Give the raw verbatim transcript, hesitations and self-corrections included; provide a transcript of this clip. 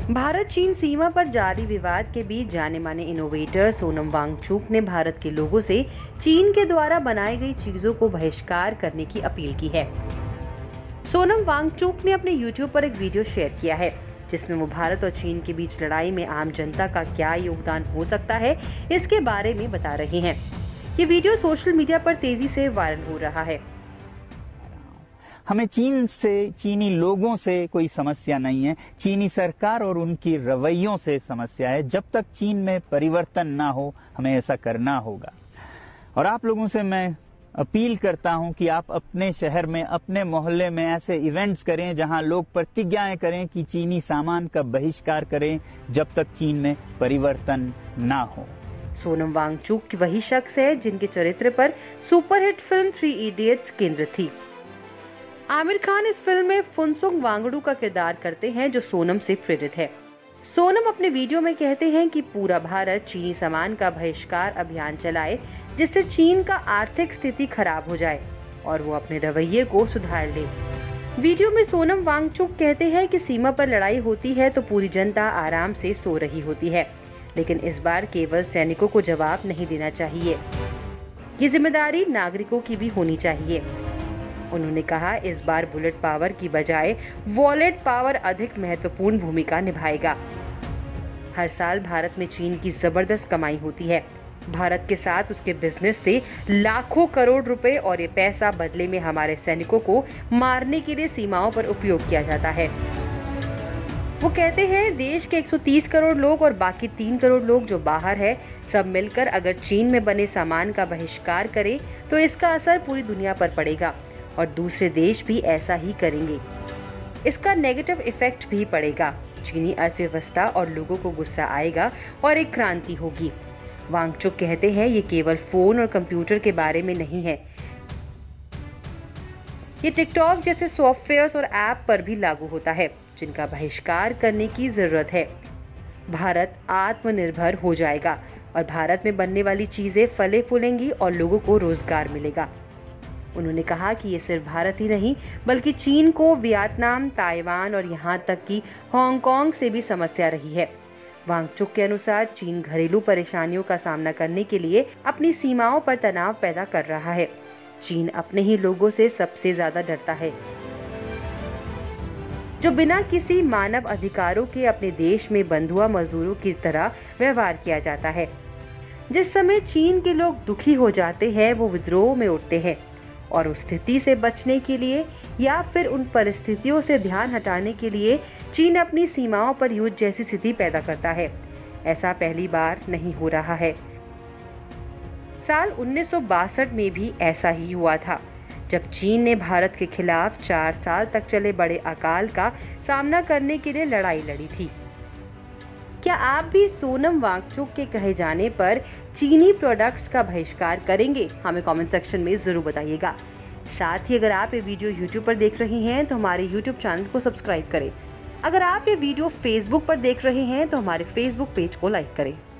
भारत चीन सीमा पर जारी विवाद के बीच जाने माने इनोवेटर सोनम वांगचुक ने भारत के लोगों से चीन के द्वारा बनाई गई चीजों को बहिष्कार करने की अपील की है। सोनम वांगचुक ने अपने यूट्यूब पर एक वीडियो शेयर किया है जिसमें वो भारत और चीन के बीच लड़ाई में आम जनता का क्या योगदान हो सकता है इसके बारे में बता रही हैं। ये वीडियो सोशल मीडिया पर तेजी से वायरल हो रहा है। हमें चीन से, चीनी लोगों से कोई समस्या नहीं है, चीनी सरकार और उनकी रवैयों से समस्या है। जब तक चीन में परिवर्तन ना हो हमें ऐसा करना होगा। और आप लोगों से मैं अपील करता हूं कि आप अपने शहर में, अपने मोहल्ले में ऐसे इवेंट्स करें जहां लोग प्रतिज्ञाएं करें कि चीनी सामान का बहिष्कार करें जब तक चीन में परिवर्तन ना हो। सोनम वांगचुक वही शख्स है जिनके चरित्र पर सुपरहिट फिल्म थ्री इडियट्स केंद्रित थी। आमिर खान इस फिल्म में फुनसुक वांगडू का किरदार करते हैं जो सोनम से प्रेरित है। सोनम अपने वीडियो में कहते हैं कि पूरा भारत चीनी सामान का बहिष्कार अभियान चलाए जिससे चीन का आर्थिक स्थिति खराब हो जाए और वो अपने रवैये को सुधार ले। वीडियो में सोनम वांगचुक कहते हैं कि सीमा पर लड़ाई होती है तो पूरी जनता आराम से सो रही होती है, लेकिन इस बार केवल सैनिकों को जवाब नहीं देना चाहिए, ये जिम्मेदारी नागरिकों की भी होनी चाहिए। उन्होंने कहा इस बार बुलेट पावर की बजाय वॉलेट पावर अधिक महत्वपूर्ण भूमिका निभाएगा। हर साल भारत में चीन की जबरदस्त कमाई होती है। भारत के साथ उसके बिजनेस से लाखों करोड़ रुपए और ये पैसा बदले में हमारे सैनिकों को मारने के लिए सीमाओं पर उपयोग किया जाता है। वो कहते हैं देश के एक सौ तीस करोड़ लोग और बाकी तीन करोड़ लोग जो बाहर है सब मिलकर अगर चीन में बने सामान का बहिष्कार करें तो इसका असर पूरी दुनिया पर पड़ेगा और दूसरे देश भी ऐसा ही करेंगे। इसका नेगेटिव इफेक्ट भी पड़ेगा। चीनी अर्थव्यवस्था और लोगों को गुस्सा आएगा और एक क्रांति होगी। वांगचुक कहते हैं ये केवल फोन और कंप्यूटर के बारे में नहीं है, ये टिकटॉक जैसे सॉफ्टवेयर्स और ऐप पर भी लागू होता है जिनका बहिष्कार करने की जरूरत है। भारत आत्मनिर्भर हो जाएगा और भारत में बनने वाली चीजें फले फूलेंगी और लोगों को रोजगार मिलेगा। उन्होंने कहा कि ये सिर्फ भारत ही नहीं बल्कि चीन को वियतनाम, ताइवान और यहाँ तक कि हांगकांग से भी समस्या रही है। वांगचुक के अनुसार चीन घरेलू परेशानियों का सामना करने के लिए अपनी सीमाओं पर तनाव पैदा कर रहा है। चीन अपने ही लोगों से सबसे ज्यादा डरता है जो बिना किसी मानव अधिकारों के अपने देश में बंधुआ मजदूरों की तरह व्यवहार किया जाता है। जिस समय चीन के लोग दुखी हो जाते हैं वो विद्रोह में उठते हैं और उस स्थिति से बचने के लिए या फिर उन परिस्थितियों से ध्यान हटाने के लिए चीन अपनी सीमाओं पर युद्ध जैसी स्थिति पैदा करता है। ऐसा पहली बार नहीं हो रहा है। साल उन्नीस सौ बासठ में भी ऐसा ही हुआ था जब चीन ने भारत के खिलाफ चार साल तक चले बड़े अकाल का सामना करने के लिए लड़ाई लड़ी थी। क्या आप भी सोनम वांगचुक के कहे जाने पर चीनी प्रोडक्ट्स का बहिष्कार करेंगे? हमें कमेंट सेक्शन में जरूर बताइएगा। साथ ही अगर आप ये वीडियो यूट्यूब पर देख रहे हैं तो हमारे यूट्यूब चैनल को सब्सक्राइब करें। अगर आप ये वीडियो फेसबुक पर देख रहे हैं तो हमारे फेसबुक पेज को लाइक करें।